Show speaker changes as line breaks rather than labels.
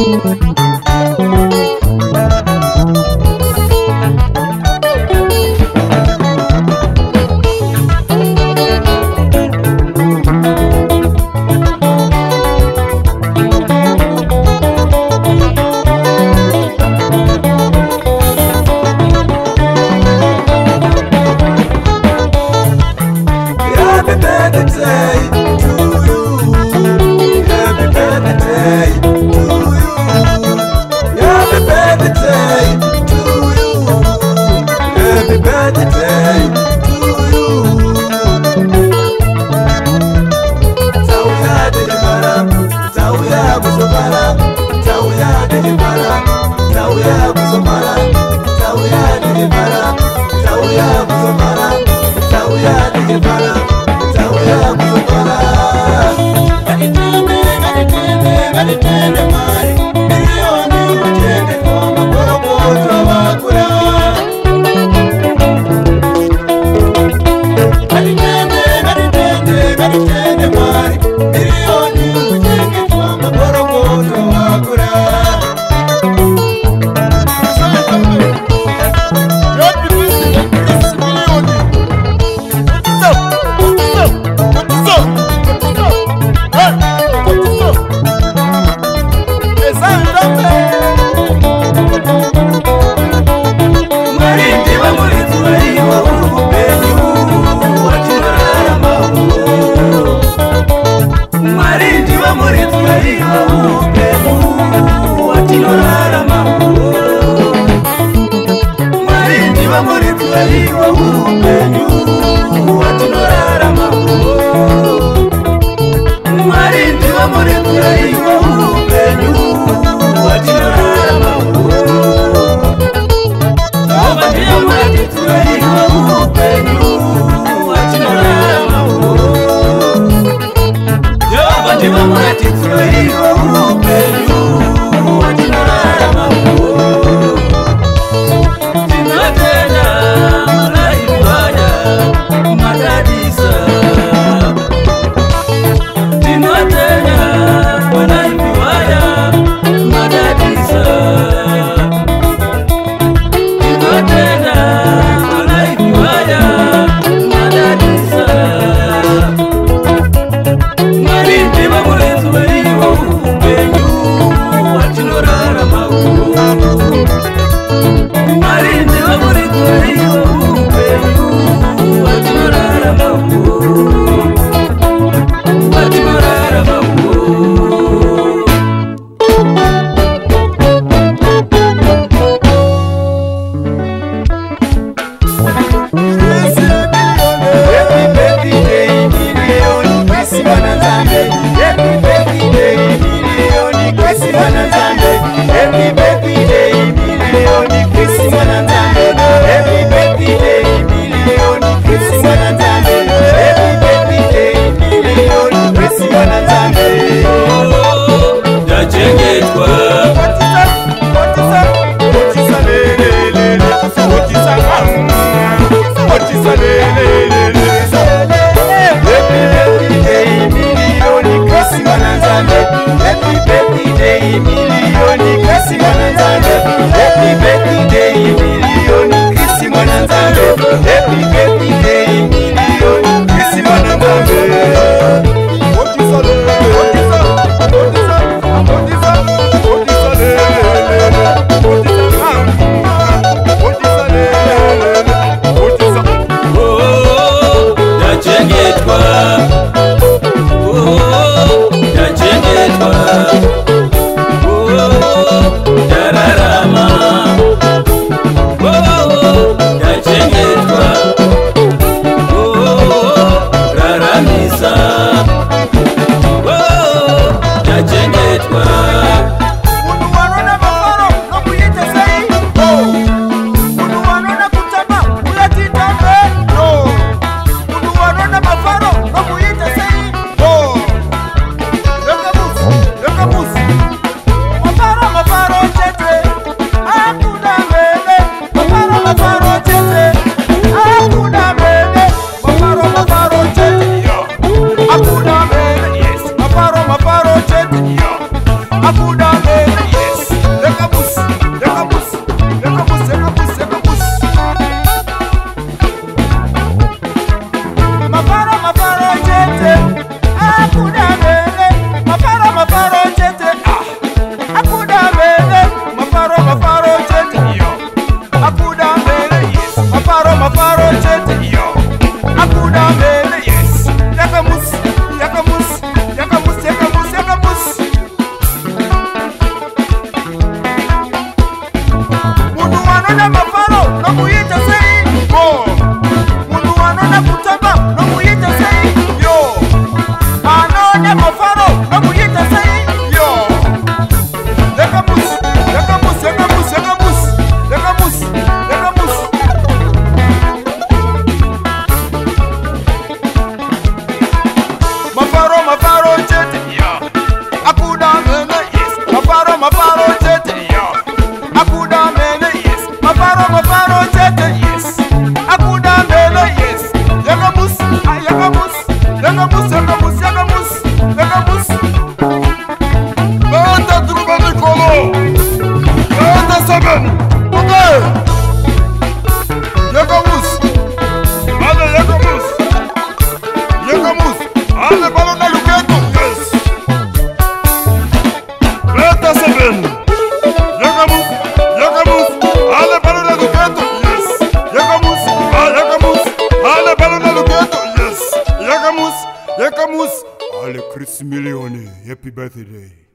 What muyita sei go. Mundu anona kutamba no muyita sei yo. Anona mafaro no muyita sei yo. Yakamus, yakamus, yakamus, yakamus, yakamus, yakamus. Mafaro, mafaro chete yo. Akuda mene yes. Mafaro chete yo. Akuda mene yes. Mafaro chete yes. Akuda mene yes. Yakamus, yakamus, yakamus, yakamus, yakamus, yakamus. Bata truba Nicolo. Bata saben. Okay. Yakamus. Ale yakamus. Yakamus. Ale balon na luketo. Yes. Bata saben. Yakamus. Yakamus. Ale balon na luketo. Yes. Yakamus. Yakamus. Ale balon na luketo. Yes. Yakamus. Yakamus. Ale Chris Milione. Happy birthday.